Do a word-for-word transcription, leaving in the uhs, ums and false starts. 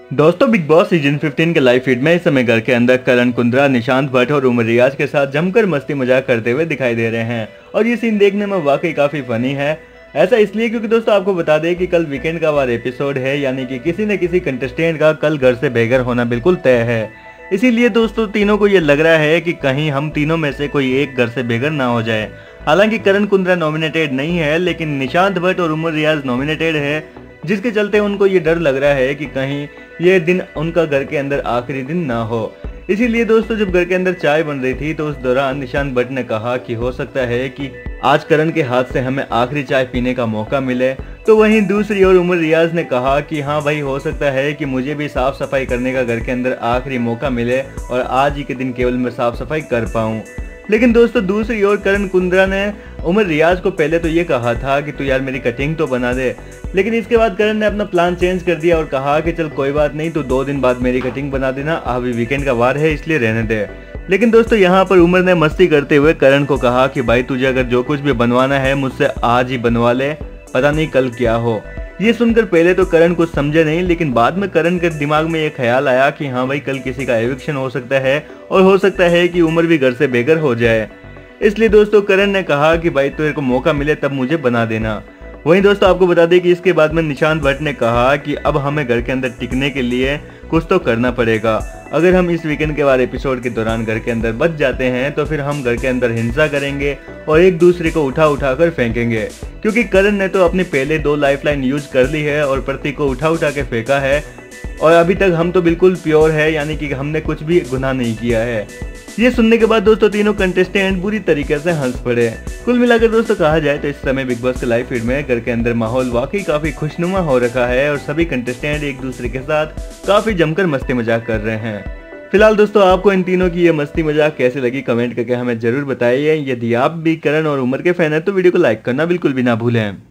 दोस्तों Bigg Boss season fifteen के live feed में इस समय घर के अंदर करण कुंद्रा, निशांत भट्ट और उमर रियाज के साथ जमकर मस्ती मजाक करते हुए दिखाई दे रहे हैं और ये सीन देखने में वाकई काफी फनी है। ऐसा इसलिए क्योंकि दोस्तों आपको बता दें कि कल वीकेंड का वार एपिसोड है, यानी कि किसी न किसी कंटेस्टेंट का कल घर से बेघर होना बिल्कुल तय है। इसीलिए दोस्तों तीनों को ये लग रहा है कि कहीं हम तीनों में से कोई एक घर से बेघर ना हो जाए। हालांकि करण कुंद्रा नॉमिनेटेड नहीं है, लेकिन निशांत भट्ट और उमर रियाज नॉमिनेटेड है, जिसके चलते उनको ये डर लग रहा है कि कहीं ये दिन उनका घर के अंदर आखिरी दिन ना हो। इसीलिए दोस्तों जब घर के अंदर चाय बन रही थी तो उस दौरान निशांत भट्ट ने कहा कि हो सकता है कि आज करण के हाथ से हमें आखिरी चाय पीने का मौका मिले। तो वहीं दूसरी ओर उमर रियाज ने कहा कि हाँ भाई, हो सकता है कि मुझे भी साफ सफाई करने का घर के अंदर आखिरी मौका मिले और आज ही के दिन केवल मैं साफ सफाई कर पाऊँ। लेकिन दोस्तों दूसरी ओर करण कुंद्रा ने उमर रियाज को पहले तो ये कहा था कि तू यार मेरी कटिंग तो बना दे, लेकिन इसके बाद करण ने अपना प्लान चेंज कर दिया और कहा कि चल कोई बात नहीं, तू दो दिन बाद मेरी कटिंग बना देना, अभी वीकेंड का वार है इसलिए रहने दे। लेकिन दोस्तों यहाँ पर उमर ने मस्ती करते हुए करण को कहा कि भाई तुझे अगर जो कुछ भी बनवाना है मुझसे आज ही बनवा ले, पता नहीं कल क्या हो। ये सुनकर पहले तो करण कुछ समझे नहीं, लेकिन बाद में करण के दिमाग में ये ख्याल आया कि हाँ भाई, कल किसी का एविक्शन हो सकता है और हो सकता है कि उमर भी घर से बेघर हो जाए। इसलिए दोस्तों करण ने कहा कि भाई तेरे को मौका मिले तब मुझे बना देना। वहीं दोस्तों आपको बता दें कि इसके बाद में निशांत भट्ट ने कहा कि अब हमें घर के अंदर टिकने के लिए कुछ तो करना पड़ेगा। अगर हम इस वीकेंड के बाद एपिसोड के दौरान घर के अंदर बच जाते हैं तो फिर हम घर के अंदर हिंसा करेंगे और एक दूसरे को उठा उठा कर फेंकेंगे, क्योंकि करण ने तो अपनी पहले दो लाइफलाइन यूज कर ली है और प्रतीक को उठा उठा के फेंका है और अभी तक हम तो बिल्कुल प्योर है, यानी कि हमने कुछ भी गुनाह नहीं किया है। ये सुनने के बाद दोस्तों तीनों कंटेस्टेंट बुरी तरीके से हंस पड़े। कुल मिलाकर दोस्तों कहा जाए तो इस समय बिग बॉस के लाइव फीड में घर के अंदर माहौल वाकई काफी खुशनुमा हो रखा है और सभी कंटेस्टेंट एक दूसरे के साथ काफी जमकर मस्ती मजाक कर रहे हैं। फिलहाल दोस्तों आपको इन तीनों की ये मस्ती मजाक कैसे लगी कमेंट करके हमें जरूर बताइए। यदि आप भी करण और उमर के फैन हैं तो वीडियो को लाइक करना बिल्कुल भी ना भूलें।